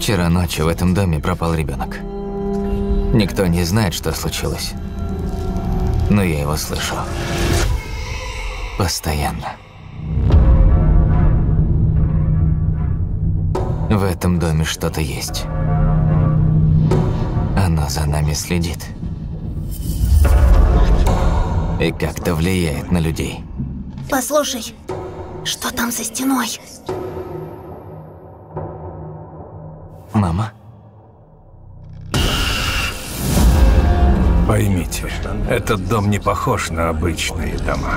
Вчера ночью в этом доме пропал ребенок. Никто не знает, что случилось. Но я его слышу. Постоянно. В этом доме что-то есть. Оно за нами следит. И как-то влияет на людей. Послушай, что там за стеной? Мама? Поймите, этот дом не похож на обычные дома.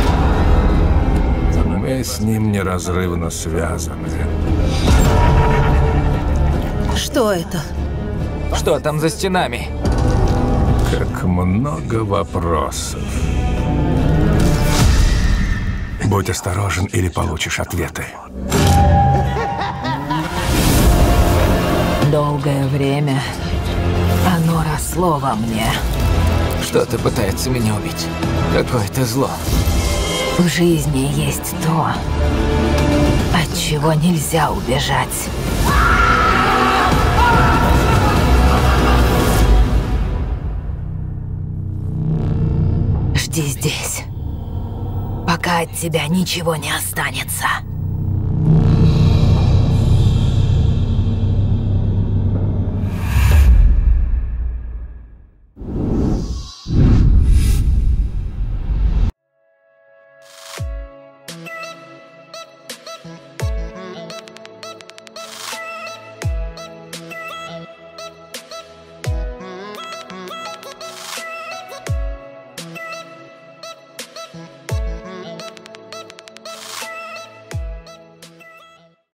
Мы с ним неразрывно связаны. Что это? Что там за стенами? Как много вопросов. Будь осторожен, или получишь ответы. Долгое время оно росло во мне. Что-то пытается меня убить. Какое-то зло. В жизни есть то, от чего нельзя убежать. Жди здесь, пока от тебя ничего не останется.